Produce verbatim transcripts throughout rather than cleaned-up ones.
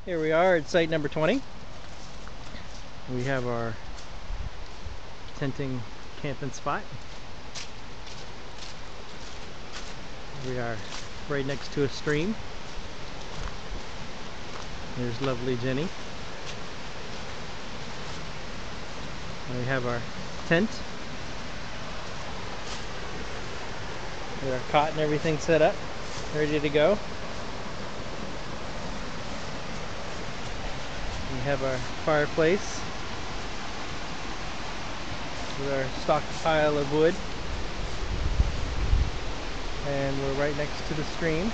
Here we are at site number twenty. We have our tenting camping spot. We are right next to a stream. There's lovely Jenny. And we have our tent. With our cot and everything set up, ready to go. We have our fireplace with our stockpile of wood, and we're right next to the stream,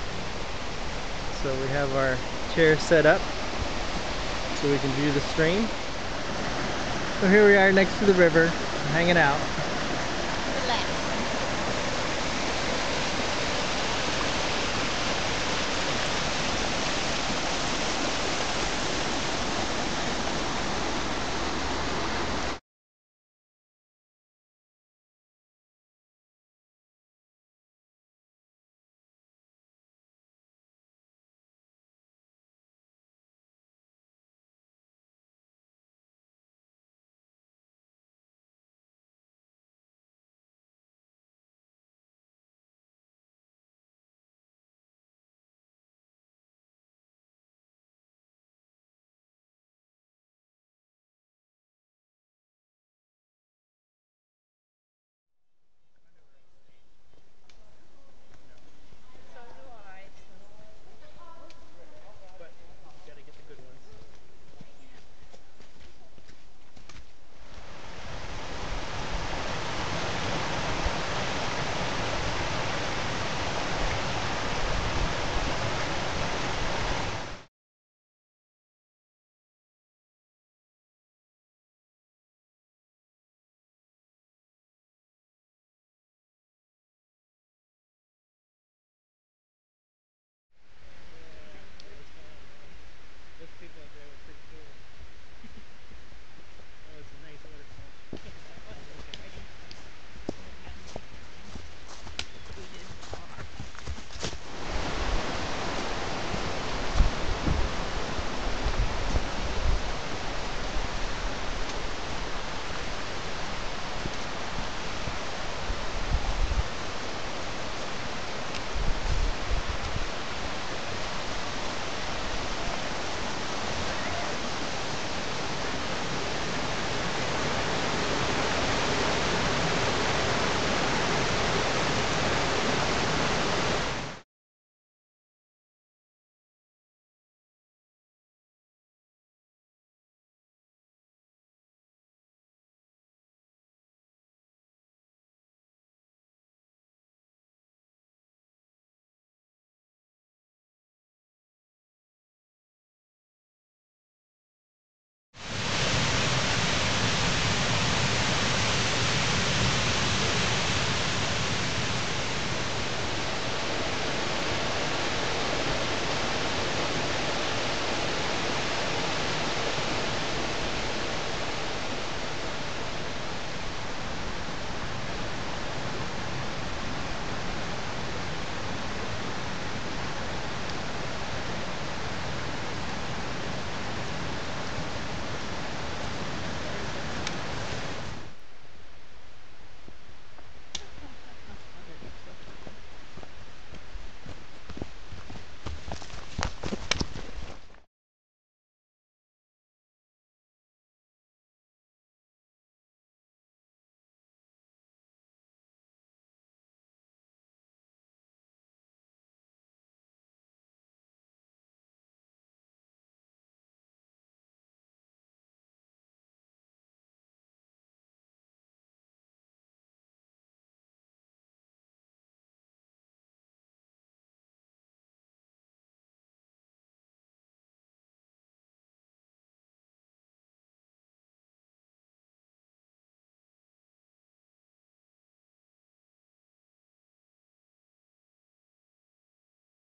so we have our chairs set up so we can view the stream. So here we are next to the river, hanging out.